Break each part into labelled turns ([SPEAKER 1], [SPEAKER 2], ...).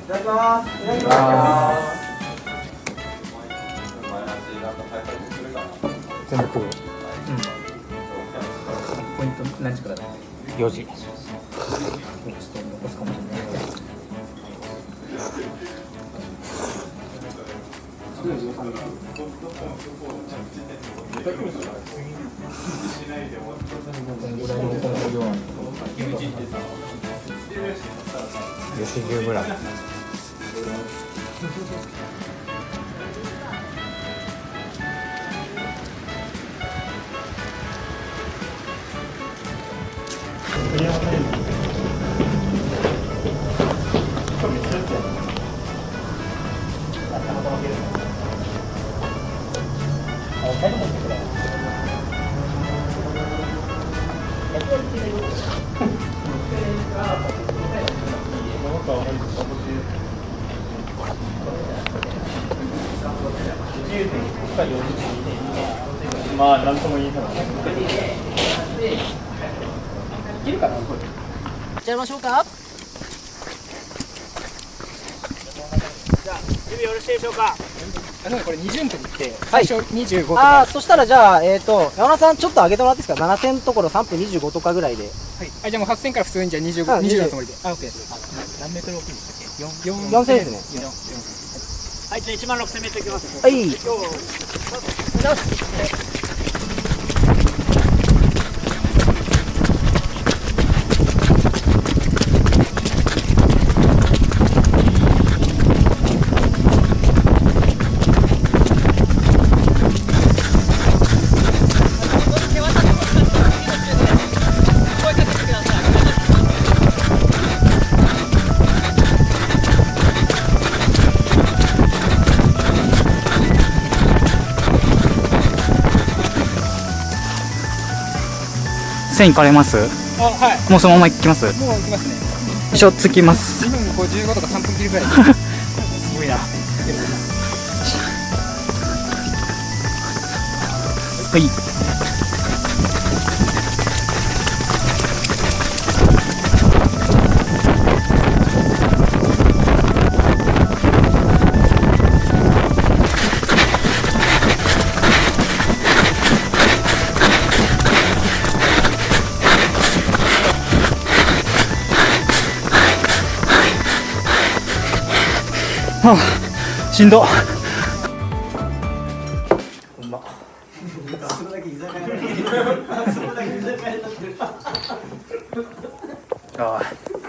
[SPEAKER 1] ただきます。いただきます。
[SPEAKER 2] 全部食う。
[SPEAKER 3] ポイント何時からだ。
[SPEAKER 2] 4時。
[SPEAKER 3] ちょっと残すかもしれない。
[SPEAKER 2] 4時10ぐらい。
[SPEAKER 3] まあ、なんとも言えない。いけるかな。行っちゃいましょうか。じゃあ、準備よろしいでしょうか。これ20分って最初25とか、
[SPEAKER 1] そしたらじゃあ山田さんちょっと上げてもらっていいですか。7000のところ3分25とかぐらいで。
[SPEAKER 3] はい。じゃあもう8000から普通にじゃあ20のつもりで。あ、OK です。何メートル大きいんでしたっけ？4000
[SPEAKER 1] ですね。
[SPEAKER 3] はい、じゃあ16000メートルいきます。
[SPEAKER 1] はい。
[SPEAKER 2] 線行かれます？
[SPEAKER 3] あ、はい。
[SPEAKER 2] もうそのまま行きます？
[SPEAKER 3] もう行きますね。
[SPEAKER 2] 一応着きます。
[SPEAKER 3] 2分55とか3分切るぐらい。すごいな。はい。
[SPEAKER 2] はあ、しんど。ああ。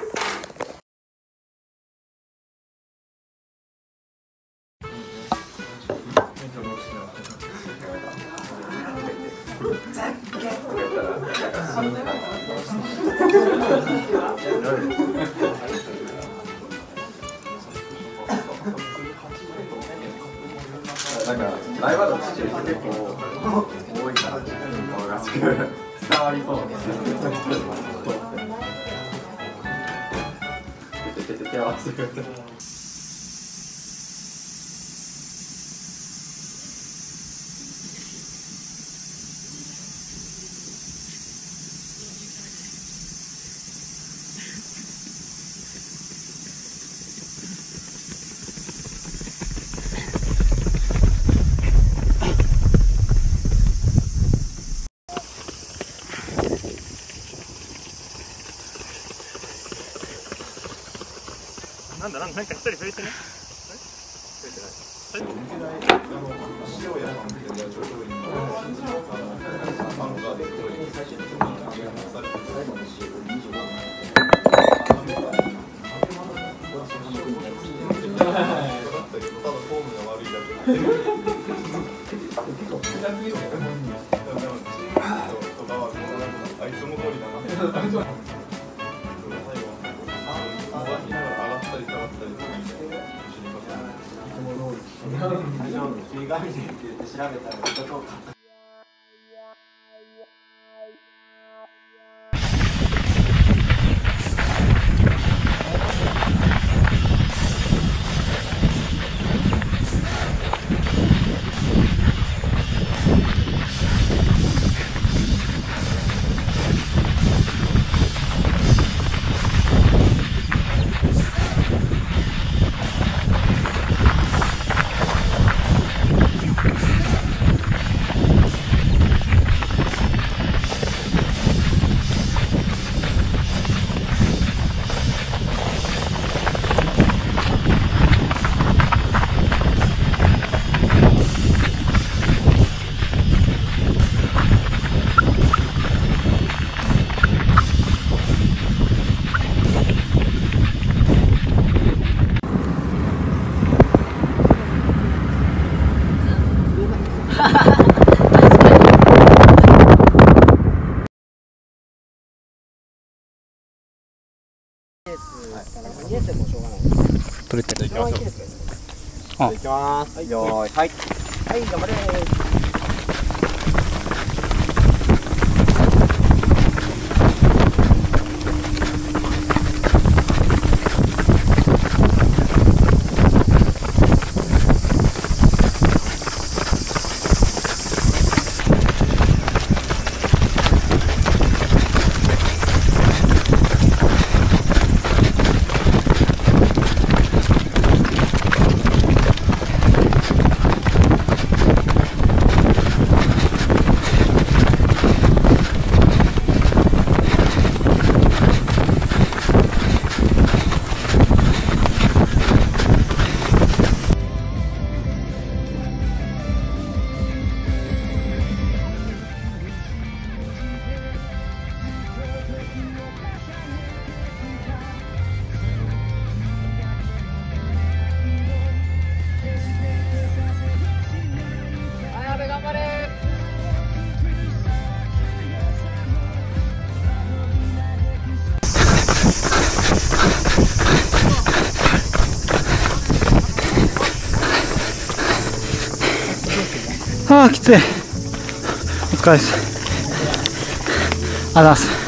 [SPEAKER 4] なんかライバルの父結構多いから伝わりそう手合わせてくれて。
[SPEAKER 3] なんか一人増えてね。
[SPEAKER 1] レースから2年生もしょうがないです。
[SPEAKER 2] 取れてる。
[SPEAKER 1] 一番いいですね。
[SPEAKER 4] いきますよーいはい
[SPEAKER 1] はい、頑張れー。
[SPEAKER 2] ああ、きつい。お疲れです。ありがとうございます。